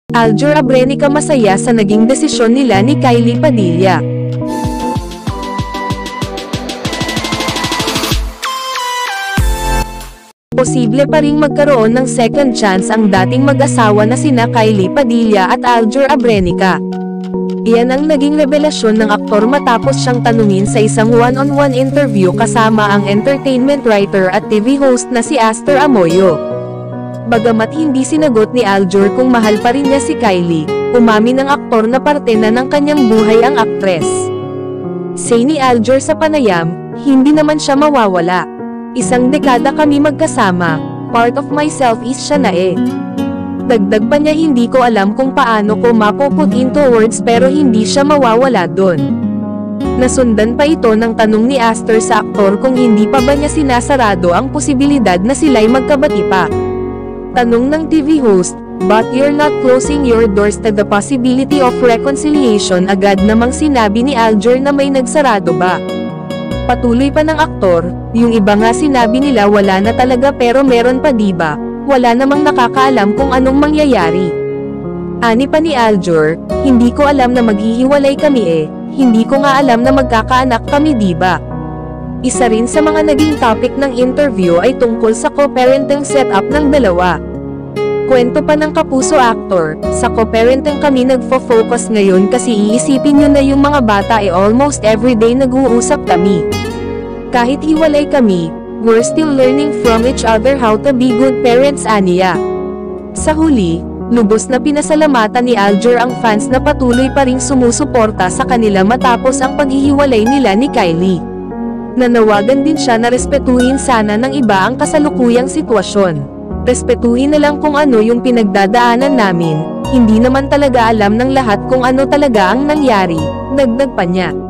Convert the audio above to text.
Aljur Abrenica masaya sa naging desisyon nila ni Kylie Padilla. Posible pa ring magkaroon ng second chance ang dating mag-asawa na sina Kylie Padilla at Aljur Abrenica. Iyan ang naging revelasyon ng aktor matapos siyang tanungin sa isang one-on-one interview kasama ang entertainment writer at TV host na si Aster Amoyo. Bagamat hindi sinagot ni Aljur kung mahal pa rin niya si Kylie, umamin ng aktor na parte na ng kanyang buhay ang aktres. Say ni Aljur sa panayam, hindi naman siya mawawala. Isang dekada kami magkasama, part of myself is siya na eh. Dagdag pa niya, hindi ko alam kung paano ko mapuput into words pero hindi siya mawawala doon. Nasundan pa ito ng tanong ni Aster sa aktor kung hindi pa ba niya sinasarado ang posibilidad na sila'y magkabati pa. Tanong ng TV host, but you're not closing your doors to the possibility of reconciliation? Agad namang sinabi ni Aljur na may nagsarado ba. Patuloy pa ng aktor, yung iba nga sinabi nila wala na talaga pero meron pa diba, wala namang nakakaalam kung anong mangyayari. Ani pa ni Aljur, hindi ko alam na maghihiwalay kami eh, hindi ko nga alam na magkakaanak kami diba. Isa rin sa mga naging topic ng interview ay tungkol sa co-parenting setup ng dalawa. Kwento pa ng kapuso actor, sa co-parenting kami nagfo-focus ngayon kasi iisipin nyo na yung mga bata ay almost everyday nag-uusap kami. Kahit hiwalay kami, we're still learning from each other how to be good parents, aniya. Sa huli, lubos na pinasalamatan ni Aljur ang fans na patuloy pa ring sumusuporta sa kanila matapos ang paghihiwalay nila ni Kylie. Nanawagan din siya na respetuhin sana ng iba ang kasalukuyang sitwasyon. Respetuhin na lang kung ano yung pinagdadaanan namin, hindi naman talaga alam ng lahat kung ano talaga ang nangyari, dagdag pa niya.